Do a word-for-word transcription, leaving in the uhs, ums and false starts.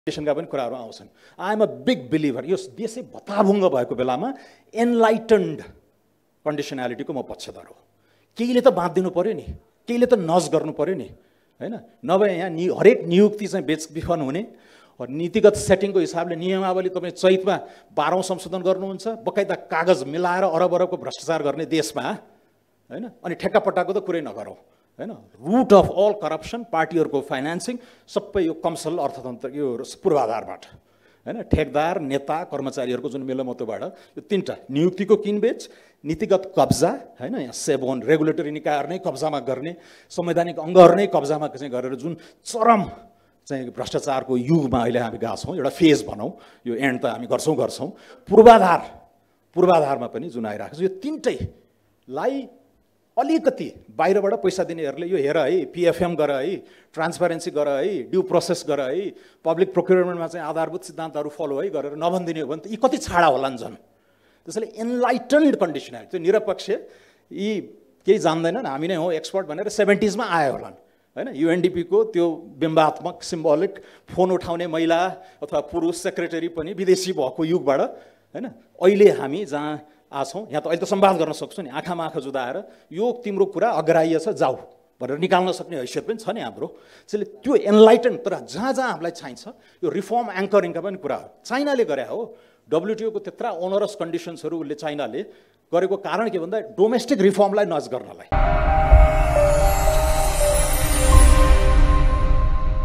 का पनि कुराहरू आउँछन्। I am a big believer, यो देशै भताभुङ्ग भएको बेलामा एनलाइटन्ड कन्डिसनालिटीको म पक्षधर हो। केहीले त बाँधिदिनु पर्यो नि, केहीले त नज गर्नु पर्यो नि, हैन? नभए यहाँ नि हरेक नियुक्ति चाहिँ बेचबिखन हुने, नीतिगत सेटिङको हिसाबले नियमावली तपाईँ चैतमा बाह्रौँ संशोधन गर्नुहुन्छ, बकाइदा कागज मिलाएर अरब अरबको भ्रष्टाचार गर्ने देशमा, हैन? अनि ठेक्कापट्टाको त कुरै नगरौँ, हैन? रुट अफ अल करप्सन, पार्टीहरूको फाइनेन्सिङ सबै यो कमसल अर्थतन्त्र यो पूर्वाधारबाट, हैन? ठेकदार, नेता, कर्मचारीहरूको जुन मेलमतोबाट यो तीनटा नियुक्तिको किनबेच, नीतिगत कब्जा, हैन? यहाँ सेभोन रेगुलेटरी निकायहरू नै कब्जामा गर्ने, संवैधानिक अङ्गहरू नै कब्जामा चाहिँ गरेर जुन चरम चाहिँ भ्रष्टाचारको युगमा अहिले हामी गएका छौँ, एउटा फेज भनौँ, यो एन्ड त हामी गर्छौँ गर्छौँ पूर्वाधार पूर्वाधारमा पनि जुन आइरहेको छ, यो तिनटैलाई अलिकति बाहिरबाट पैसा दिनेहरूले यो हेर है, पिएफएम गर है, ट्रान्सपेरेन्सी गर है, ड्यू प्रोसेस गर है, पब्लिक प्रोक्युरमेन्टमा चाहिँ आधारभूत सिद्धान्तहरू फलो है गरेर नभनिदिने हो भने त यी कति छाडा होलान् झन्। त्यसैले एनलाइटन्ड कन्डिसनल, त्यो निरपक्ष यी केही जान्दैनन्, हामी नै हो एक्सपर्ट भनेर सेभेन्टिजमा आयो होलान्, हैन? युएनडिपीको त्यो बिम्बात्मक सिम्बोलिक फोन उठाउने महिला अथवा पुरुष सेक्रेटरी पनि विदेशी भएको युगबाट, हैन? अहिले हामी जहाँ आछौँ यहाँ त अहिले त संवाद गर्न सक्छौँ नि, आँखामा आँखा जुदाएर यो तिम्रो कुरा अग्राह्य छ जाऊ भनेर निकाल्न सक्ने हैसियत पनि छ नि हाम्रो। त्यसैले त्यो एनलाइटन, तर जहाँ जहाँ हामीलाई चाहिन्छ यो रिफर्म एङ्करिङका पनि कुरा हो। चाइनाले गरे हो, डब्लुटिओको त्यत्रा ओनरस कन्डिसन्सहरू उसले चाइनाले गरेको कारण के भन्दा डोमेस्टिक रिफर्मलाई नज गर्नलाई।